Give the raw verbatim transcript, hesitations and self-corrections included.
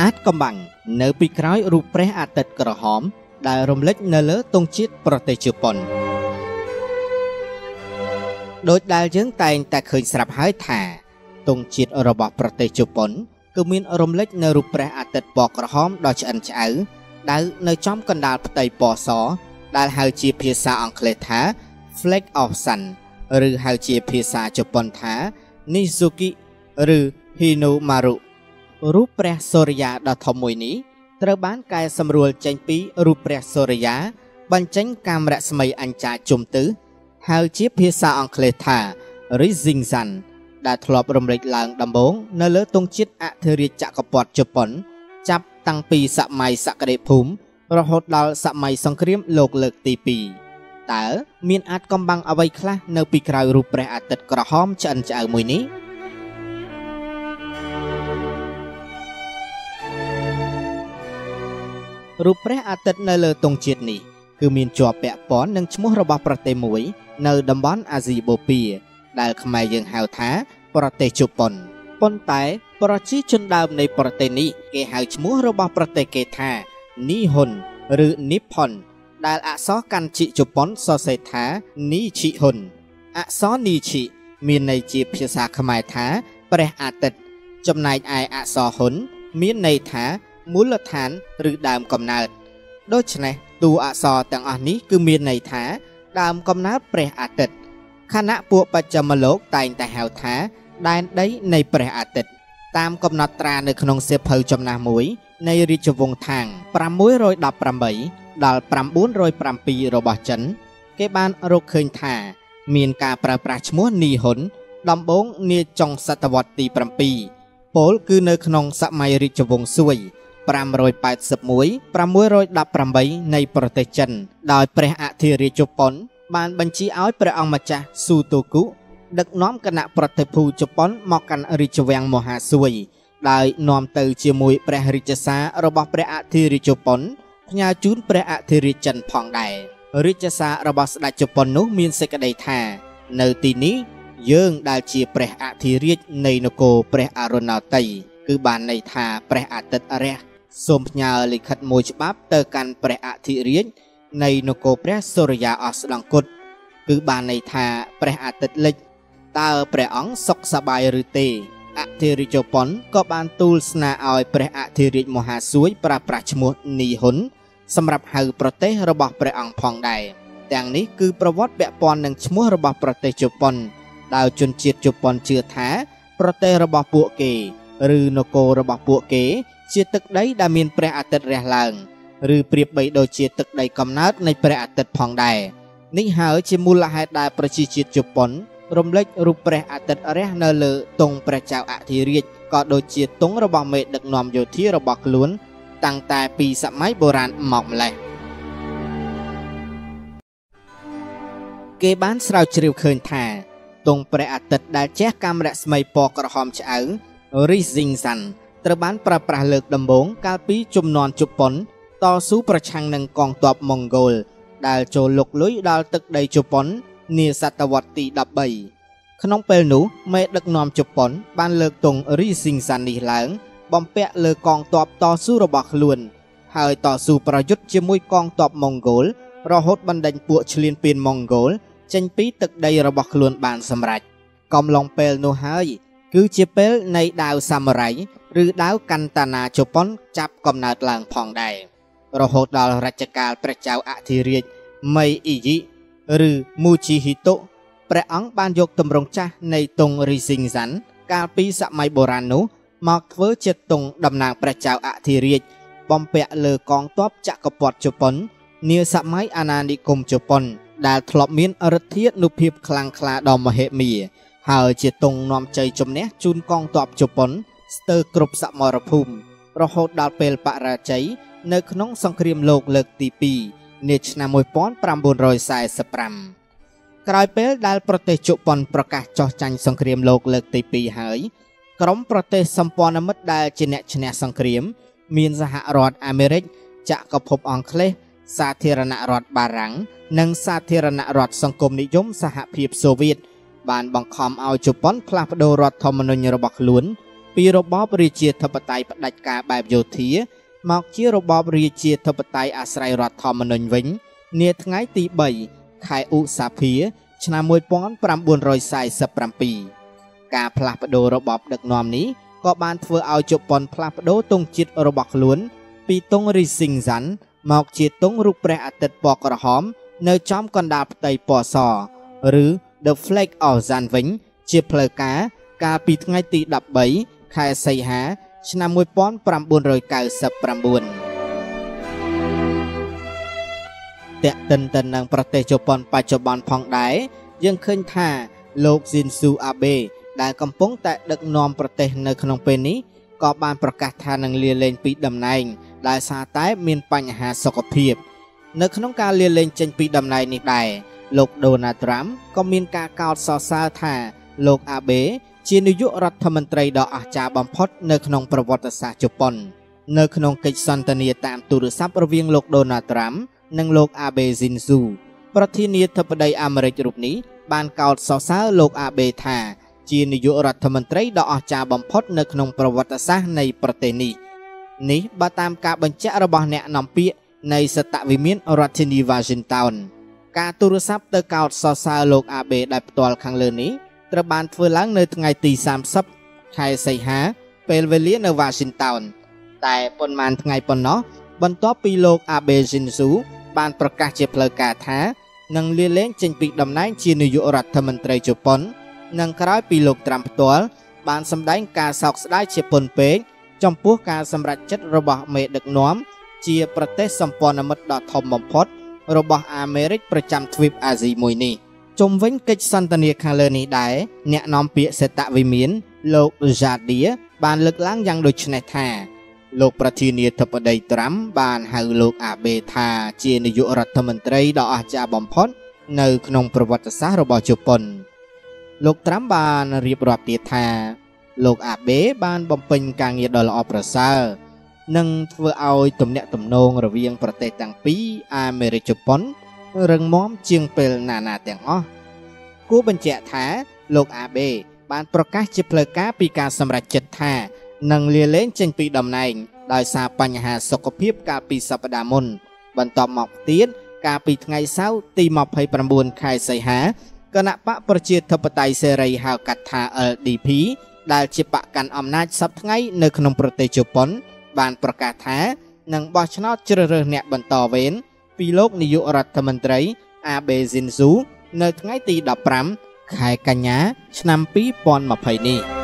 អាចកំបាំងនៅពីក្រោយរូបព្រះអាទិត្យក្រហមដែលរំលេចនៅលើទង់ជាតិប្រទេសជប៉ុនដោយដែលយើងតែងតែឃើញស្រាប់ហើយថាទង់ជាតិរបស់ប្រទេសជប៉ុនគឺមានរំលេចនៅរូបព្រះអាទិត្យពណ៌ក្រហមដ៏ឆ្អិនឆ្អៅដែលនៅចំកណ្ដាលផ្ទៃពណ៌សដែលហៅជាភាសាអង់គ្លេសថា Flag of Sun ឬហៅជាភាសាជប៉ុនថា Nizuki ឬ Hinomaru រូបព្រះសូរិយាដ៏ធំមួយនេះត្រូវបានកែសម្រួលចេញពីរូបព្រះសូរិយាបញ្ចេញកាមរស្មីអញ្ចាជុំទិសហៅជាភាសាអង់គ្លេសថា Rising Sun ដែលធ្លាប់រំលេចឡើងដំបូងនៅលើទង់ជាតិអធិរាជចក្រពត្តិជប៉ុនចាប់តាំងពីសម័យសក្តិភូមិរហូតដល់សម័យសង្គ្រាមលោកលើកទីពីរតើមានអាចកំបាំងអ្វីខ្លះនៅពីក្រោយរូបព្រះអាទិត្យក្រហមឆ្អិនឆ្អៅមួយនេះរូបព្រះអាទិត្យនៅលើទង់ជាតិនេះគឺមានជាប់ពាក់ព័ន្ធនឹងឈ្មោះរបស់ប្រទេសមួយនៅតំបន់អាស៊ីបូព៌ាដែលខ្មែរយើងហៅថាប្រទេសជប៉ុនប៉ុន្តែប្រជាជនដើមនៃប្រទេសនេះគេហៅឈ្មោះរបស់ប្រទេសគេថានីហុនឬនីផុនដែលអក្សរកាន់ជីជប៉ុនសរសេរថានីឈីហ៊ុនអក្សរនីឈីមានន័យជាភាសាខ្មែរថាព្រះអាទិត្យចំណែកឯអក្សរហ៊ុនមានន័យថាមូលដ្ឋានឬដើមកំណើតដូច្នេះតួអក្សរទាំងអស់នេះគឺមានន័យថាដើមកំណើតព្រះអាទិត្យខណៈពួកបច្ចឹមលោកតែងតែហៅថាដែនដីនៃព្រះអាទិត្យតាមកំណត់ត្រានៅក្នុងសៀវភៅចំណាស់មួយនៃរាជវង្សថាងប្រាំមួយរយដប់ប្រាំបីដល់ប្រាំបួនរយប្រាំពីររបស់ចិនគេបានរកឃើញថាមានការប្រើប្រាស់ឈ្មោះនីហ៊ុនដំបូងនាចុងសតវត្សទីប្រាំពីរពោលគឺនៅក្នុងសម័យរាជវង្សស៊ួយប្រាំរយប៉ែតសិបមួយ ប្រាំមួយរយដប់ប្រាំបីនៃប្រទេសចិនដោយព្រះអធិរាជជប៉ុនបានបញ្ជាឲ្យព្រះអង្គម្ចាស់ស៊ូតូគូដឹកនាំគណៈប្រតិភូជប៉ុនមកកាន់រាជវាំងមហាស៊ួយដោយនាំទៅជាមួយព្រះរាជសាររបស់ព្រះអធិរាជជប៉ុនផ្ញើជូនព្រះអធិរាជចិនផងដែររាជសាររបស់ស្ដេចជប៉ុននោះមានសេចក្តីថានៅទីនេះយើងដែលជាព្រះអធិរាជនៃនគរព្រះអរុណោទ័យគឺបានន័យថាព្រះអាទិត្យរះសូមផ្ញើលិខិតមួយច្បាប់ទៅកាន់ព្រះអធិរាជនៃនគរព្រះសូរិយាអស្ដង្គតគឺបានន័យថាព្រះអាទិត្យលិចតើព្រះអង្គសុខសប្បាយឬទេអធិរាជជប៉ុនក៏បានទូលស្នើឲ្យព្រះអធិរាជមហាស៊ួយប្រើប្រាស់ឈ្មោះនីហ៊ុនសម្រាប់ហៅប្រទេសរបស់ព្រះអង្គផងដែរទាំងនេះគឺប្រវត្តិពាក់ព័ន្ធនឹងឈ្មោះរបស់ប្រទេសជប៉ុនដោយជនជាតិជប៉ុនជឿថាប្រទេសរបស់ពួកគេឬនគររបស់ពួកគេជាទឹកដីដែលមានព្រះអាទិត្យរះឡើងឬប្រៀបបីដូចជាទឹកដីកំណើតនៃព្រះអាទិត្យផងដែរនេះហើយជាមូលហេតុដែលប្រជាជាតិជប៉ុនរំលេចរូបព្រះអាទិត្យរះនៅលើទង់ព្រះចៅអធិរាជក៏ដូចជាទង់របស់មេដឹកនាំយោធារបស់ខ្លួនតាំងតែពីសម័យបុរាណមកម្ល៉េះគេបានស្រាវជ្រាវឃើញថាទង់ព្រះអាទិត្យដែលជះកាំរស្មីពណ៌ក្រហមឆ្អៅ Rising Sun ត្រូវបានប្រើប្រាស់លើកដំបូងកាលពីជំនាន់ជប៉ុនតស៊ូប្រឆាំងនឹងកងទ័ពម៉ុងហ្គោលដែលចូលលុកលុយដល់ទឹកដីជប៉ុននាសតវត្សទីដប់បីក្នុងពេលនោះមេដឹកនាំជប៉ុនបានលើកទង់ Rising Sun នេះឡើងបំពាក់លើកងទ័ពតស៊ូរបស់ខ្លួនហើយតស៊ូប្រយុទ្ធជាមួយកងទ័ពម៉ុងហ្គោលរហូតបណ្ដេញពួកឈ្លានពានម៉ុងហ្គោលចេញពីទឹកដីរបស់ខ្លួនបានសម្រេចកំឡុងពេលនោះហើយគឺជាពេលនៃដាវសាមុរ៉ៃឬដាវកាន់តាណាជប៉ុនចាប់កំណើតឡើងផងដែររហូតដល់រជ្ជកាលព្រះចៅអធិរាជមីអ៊ីយីឬមូជីហ៊ីតូព្រះអង្គបានយកទម្រង់ចាស់នៃទង់ Rising Sun កាលពីសម័យបុរាណនោះមកធ្វើជាទង់តំណាងព្រះចៅអធិរាជបំពាក់លើកងទ័ពចក្រពត្តិជប៉ុននាសម័យអាណានិគមជប៉ុនដែលធ្លាប់មានឫទ្ធានុភាពខ្លាំងក្លាដ៏មហិមាហើយជាទង់នាំជ័យជំនះជូនកងទ័ពជប៉ុនស្ទើរគ្រប់សមរភូមិរហូតដល់ពេលបរាជ័យនៅក្នុងសង្គ្រាមលោកលើកទីពីរនាឆ្នាំមួយពាន់ប្រាំបួនរយសែសិបប្រាំក្រោយពេលដែលប្រទេសជប៉ុនប្រកាសចោះចាញ់សង្គ្រាមលោកលើកទីពីរហើយក្រុមប្រទេសសម្ព័ន្ធមិត្តដែលជាអ្នកឈ្នះសង្គ្រាមមានសហរដ្ឋអាមេរិកចក្រភពអង់គ្លេសសាធារណរដ្ឋបារាំងនិងសាធារណរដ្ឋសង្គមនិយមសហភាពសូវៀតបានបង្ខំឲ្យជប៉ុនផ្លាស់ប្ដូររដ្ឋធម្មនុញ្ញរបស់ខ្លួនពីរបបរាជាធិបតេយ្យផ្ដាច់ការបែបយោធាមកជារបបរាជាធិបតេយ្យអាស្រ័យរដ្ឋធម្មនុញ្ញវិញនាថ្ងៃទីបីខែឧសភាឆ្នាំmột nghìn chín trăm bốn mươi bảyការផ្លាស់ប្ដូររបបដឹកនាំនេះក៏បានធ្វើឲ្យជប៉ុនផ្លាស់ប្ដូរទង់ជាតិរបស់ខ្លួនពីទង់រីស៊ីងសាន់មកជាទង់រូបព្រះអាទិត្យពណ៌ក្រហមនៅចំកណ្ដាលផ្ទៃពណ៌សឬ The Flag of Sun វិញជាផ្លូវការកាលពីថ្ងៃទីដប់បីខែសីហាឆ្នាំmột nghìn chín trăm chín mươi chínតែកតិនទៅនឹងប្រទេសជប៉ុនបច្ចុប្បន្នផងដែរយើងឃើញថាលោក Shinzo Abe ដែលកំពុងតែដឹកនាំប្រទេសនៅក្នុងពេលនេះក៏បានប្រកាសថានឹងលាលែងពីតំណែងដោយសារតែមានបញ្ហាសុខភាពនៅក្នុងការលាលែងចេញពីតំណែងនេះដែរលោក Donald Trump ក៏មានការកោតសរសើរថាលោក Abe ជានាយករដ្ឋមន្ត្រីដ៏អស្ចារ្យបំផុតនៅក្នុងប្រវត្តិសាស្ត្រជប៉ុននៅក្នុងកិច្ចសន្ទនាតាមទូរស័ព្ទរវាងលោក Donald Trump និងលោក Abe Shinzo ប្រធានាធិបតីអាមេរិករូបនេះបានកោតសរសើរលោក Abe ថាជានាយករដ្ឋមន្ត្រីដ៏អស្ចារ្យបំផុតនៅក្នុងប្រវត្តិសាស្ត្រនៃប្រទេសនេះនេះបើតាមការបញ្ជាក់របស់អ្នកនាំពាក្យនៃសតវិមានរដ្ឋធានី Washington ការទូរស័ព្ទទៅកោតសរសើរលោក Abe ដែលផ្ទាល់ខាងលើនេះត្រូវបានធ្វើឡើងនៅថ្ងៃទីសាមសិបខែសីហាពេលវេលានៅ Washington តែប៉ុន្មានថ្ងៃប៉ុណ្ណោះបន្ទាប់ពីលោក Abe Shinzo បានប្រកាសជាផ្លូវការថានឹងលាលែងចេញពីតំណែងជានាយករដ្ឋមន្ត្រីជប៉ុននិងក្រោយពីលោក Trump ផ្ទាល់បានសម្ដែងការសោកស្ដាយជាពន់ពេកចំពោះការសម្រេចចិត្តរបស់មេដឹកនាំជាប្រទេសសម្ព័ន្ធមិត្តដ៏ធំបំផុតរបស់អាមេរិកប្រចាំទ្វីបអាស៊ីមួយនេះជុំវិញកិច្ចសន្ទនាខាងលើនេះដែរអ្នកនាំពាក្យសេតវិមានលោក Jadia បានលើកឡើងយ៉ាងដូចនេះថាលោកប្រធានាធិបតី Trump បានហៅលោក Abe ថាជានាយករដ្ឋមន្ត្រីដ៏អស្ចារ្យបំផុតនៅក្នុងប្រវត្តិសាស្ត្ររបស់ជប៉ុនលោក Trump បានរៀបរាប់ទៀតថាលោក Abe បានបំពេញការងារដ៏ល្អប្រសើរនិងធ្វើឲ្យទំនាក់ទំនងរវាងប្រទេសទាំងពីរអាមេរិកជប៉ុនរឹងមាំជាងពេលណាណាទាំងអស់គួរបញ្ជាក់ថាលោក Abe បានប្រកាសជាផ្លូវការពីការសម្រេចចិត្តថានឹងលាលែងចេញពីតំណែងដោយសារបញ្ហាសុខភាពកាលពីសប្តាហ៍មុនបន្ទាប់មកទៀតកាលពីថ្ងៃសៅរ៍ទីម្ភៃប្រាំខែសីហាគណៈបកប្រជាធិបតេយ្យសេរីហៅកាត់ថា แอล ดี พี ដែលជាបកកាន់អំណាចសប្តាហ៍ថ្ងៃនៅក្នុងប្រទេសជប៉ុនបានប្រកាសថានឹងបោះឆ្នោតជ្រើសរើសអ្នកបន្តវេនពីលោកនាយករដ្ឋមន្ត្រី Abe Shinzo នៅថ្ងៃទីដប់ប្រាំខែកញ្ញាឆ្នាំពីរពាន់ម្ភៃនេះ